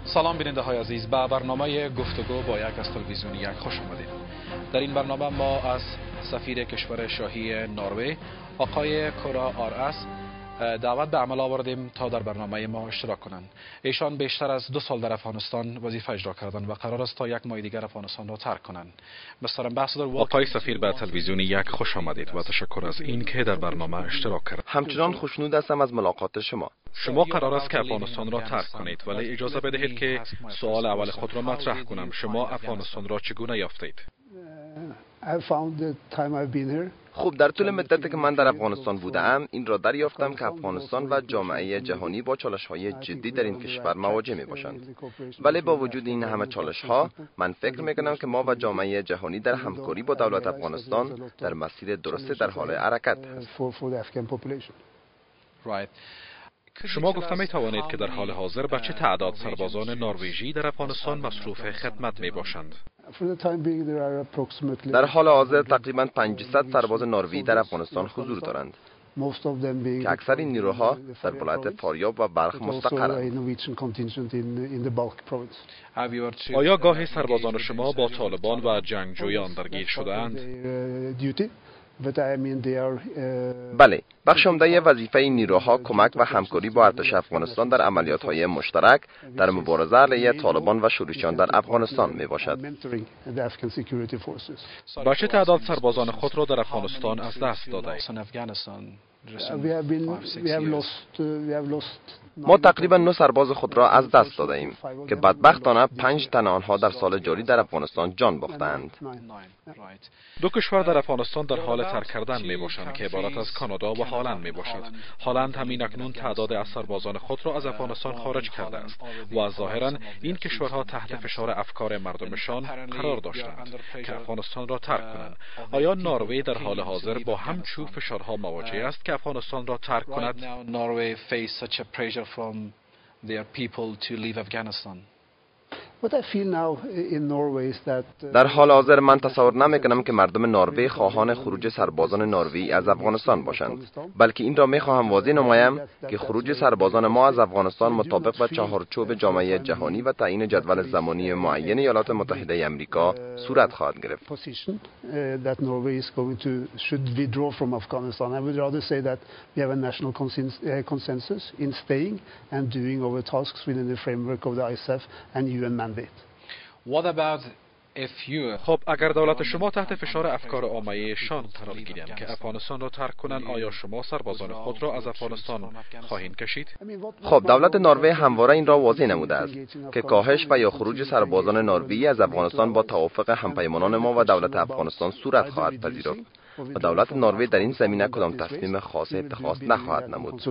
سلام بیننده های عزیز، به برنامه گفتگو با یک از تلویزیون یک خوش آمدید. در این برنامه ما از سفیر کشور شاهی نروژ آقای کورا آرس دعوت به عمل آوردیم تا در برنامه ما اشتراک کنند. ایشان بیشتر از 2 سال در افغانستان وظیفه اجرا کردند و قرار است تا 1 ماه دیگر افغانستان را ترک کنند. آقای سفیر به تلویزیون یک خوش آمدید و تشکر از این که در برنامه اشتراک کردید. همچنان خوشنود هستم از ملاقات شما. شما قرار است که افغانستان را ترک کنید، ولی اجازه بدهید که سوال اول خود را مطرح کنم. شما افغانستان را چگونه یافتید؟ خب، در طول مدتی که من در افغانستان بودم این را دریافتم که افغانستان و جامعه جهانی با چالش‌های جدی در این کشور مواجه می‌باشند. ولی با وجود این همه چالش‌ها من فکر می‌کنم که ما و جامعه جهانی در همکاری با دولت افغانستان در مسیر درست در حال حرکت هستیم. شما گفته می توانید که در حال حاضر به چه تعداد سربازان نروژی در افغانستان مصروف خدمت می باشند؟ در حال حاضر تقریباً 500 سرباز نروژی در افغانستان حضور دارند که اکثر این نیروها در ولایت فاریاب و بلخ مستقرند. آیا گاهی سربازان شما با طالبان و جنگجویان درگیر شده‌اند؟ بله، بخش عمده وظیفه این نیروها کمک و همکاری با ارتش افغانستان در عملیات‌های مشترک در مبارزه علیه طالبان و شورشیان در افغانستان میباشد. با چه تعداد سربازان خود را در افغانستان از دست دادید؟ ما تقریبا 9 سرباز خود را از دست داده ایم که بدبختانه 5 تن آنها در سال جاری در افغانستان جان باختند. 2 کشور در افغانستان در حال ترک کردن می باشند که عبارت از کانادا و هلند می باشد. هلند همین اکنون تعداد از سربازان خود را از افغانستان خارج کرده است و ظاهرا این کشورها تحت فشار افکار مردمشان قرار داشتند که افغانستان را ترک کنند. آیا نروژ در حال حاضر با همچون فشارها مواجه است که افغانستان را ترک کند؟ from their people to leave Afghanistan. در حال حاضر من تصور نمی‌کنم که مردم نروژ خواهان خروج سربازان نروژی از افغانستان باشند، بلکه این را می‌خواهم واضح نمایم که خروج سربازان ما از افغانستان مطابق با چهارچوب جامعه جهانی و تعیین جدول زمانی معین ایالات متحده آمریکا صورت خواهد گرفت. خب اگر دولت شما تحت فشار افکار عامه شان قرار گیرند که افغانستان را ترک کنند، آیا شما سربازان خود را از افغانستان خواهید کشید؟ خب دولت نروژ همواره این را واضح نموده است که کاهش و یا خروج سربازان نروژی از افغانستان با توافق همپیمانان ما و دولت افغانستان صورت خواهد پذیرفت و دولت نروژ در این زمینه کدام تصمیم خاص اتخاذ نخواهد نمود.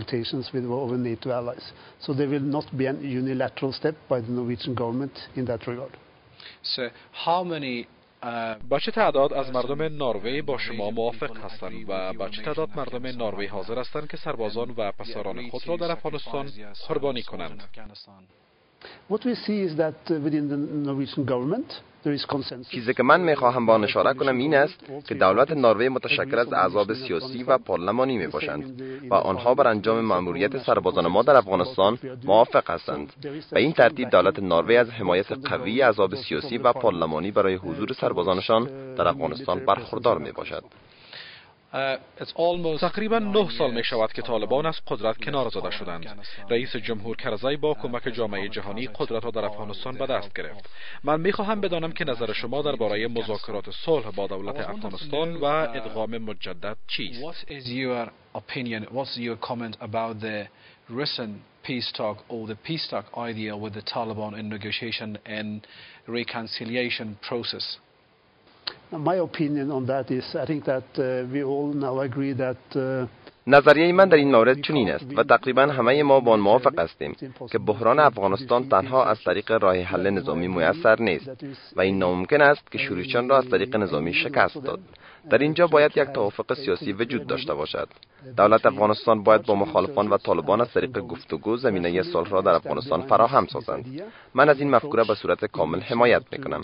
با چه تعداد از مردم نروژ با شما موافق هستند و با چه تعداد مردم نروژ حاضر هستند که سربازان و پسران خود را در افغانستان قربانی کنند؟ چیزی که من میخواهم با آن اشاره کنم این است که دولت نروژ متشکل از احزاب سیاسی و پارلمانی می باشند و آنها بر انجام مأموریت سربازان ما در افغانستان موافق هستند و این ترتیب دولت نروژ از حمایت قوی احزاب سیاسی و پارلمانی برای حضور سربازانشان در افغانستان برخوردار می باشد. تقریبا 9 سال می شود که طالبان از قدرت کنار زده شدند. رئیس جمهور کرزی با کمک جامعه جهانی قدرت را در افغانستان به دست گرفت. من می خواهم بدانم که نظر شما درباره مذاکرات صلح با دولت افغانستان و ادغام مجدد چیست؟ What's your comment about the recent peace talk or the peace talk idea with the Taliban in negotiation and reconciliation process? My opinion on that is, I think that we all now agree that نظریه من در این مورد چنین است و تقریبا همه ما با آن موافق هستیم که بحران افغانستان تنها از طریق راه حل نظامی میسر نیست و این ناممکن است که شورشیان را از طریق نظامی شکست داد. در اینجا باید یک توافق سیاسی وجود داشته باشد. دولت افغانستان باید با مخالفان و طالبان از طریق گفتگو زمینه صلح را در افغانستان فراهم سازند. من از این مفکوره به صورت کامل حمایت میکنم.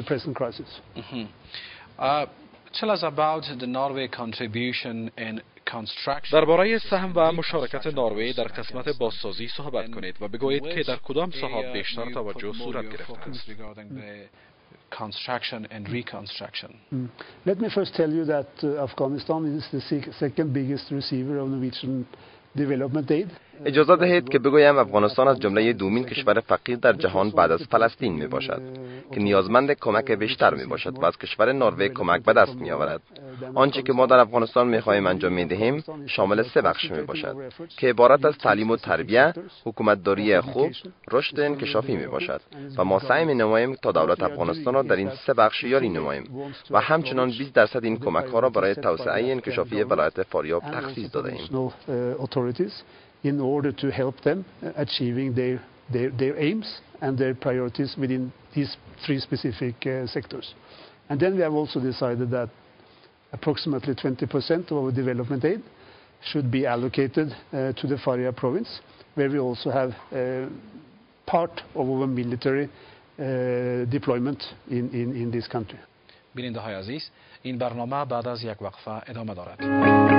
Tell us about the Norway contribution in درباره سهم و مشارکت نروژ در قسمت بازسازی صحبت کنید و بگویید که در کدام ساحات بیشتر توجه صورت گرفته است. Construction and reconstruction. Let me first tell you that Afghanistan is the second biggest receiver of Norwegian development aid. اجازه دهید که بگویم افغانستان از جمله دومین کشور فقیر در جهان بعد از فلسطین می باشد که نیازمند کمک بیشتر می باشد و از کشور نروژ کمک به دست می آورد. آنچه که ما در افغانستان می خواهیم انجام می دهیم شامل 3 بخش می باشد که عبارت از تعلیم و تربیت، حکومتداری خوب، رشد انکشافی می باشد و ما سعی می نماییم تا دولت افغانستان را در این 3 بخش یاری نماییم و همچنان 20% این کمک ها را برای توسعه انکشافی ولایت فاریاب تخصیص داده ایم. In order to help them achieving their aims and their priorities within these 3 specific sectors. And then we have also decided that approximately 20% of our development aid should be allocated to the Faryab province, where we also have part of our military deployment in this country. بیننده های عزیز، این برنامه بعد از یک وقفه ادامه دارد.